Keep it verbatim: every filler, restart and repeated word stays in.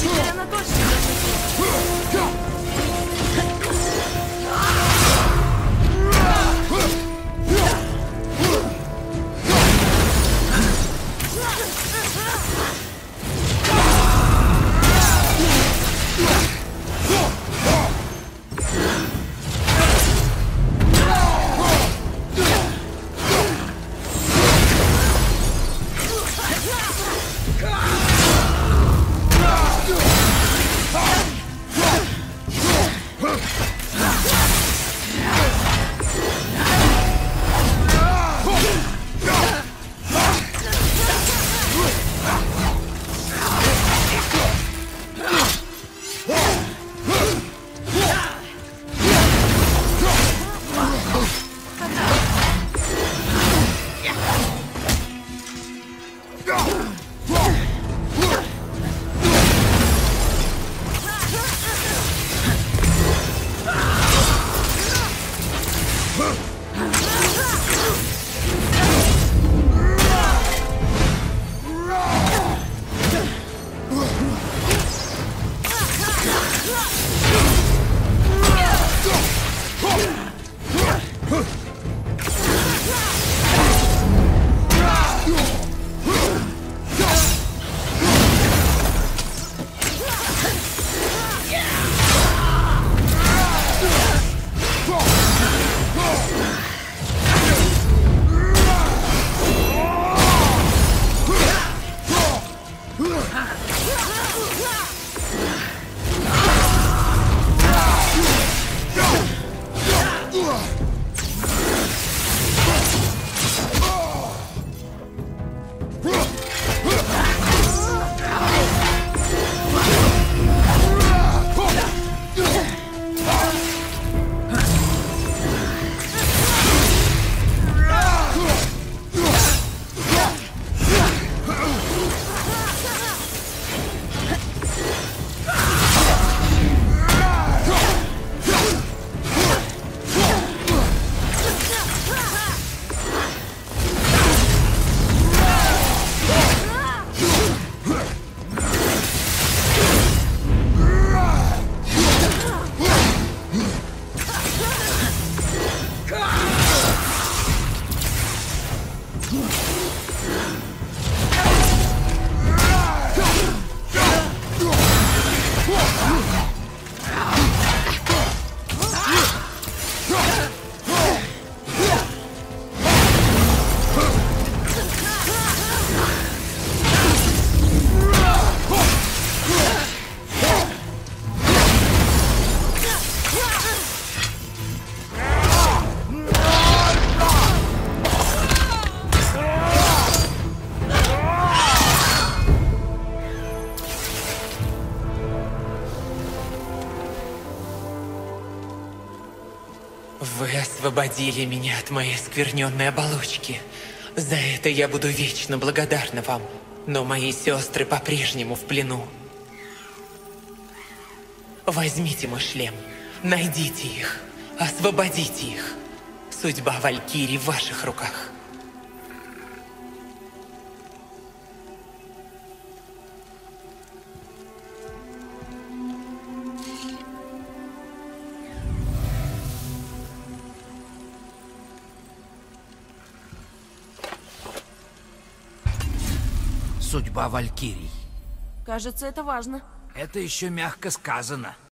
Теперь она точно защитит. Вы освободили меня от моей скверненной оболочки. За это я буду вечно благодарна вам. Но мои сестры по-прежнему в плену. Возьмите мой шлем, найдите их, освободите их. Судьба Валькирий в ваших руках. Судьба Валькирий. Кажется, это важно. Это еще мягко сказано.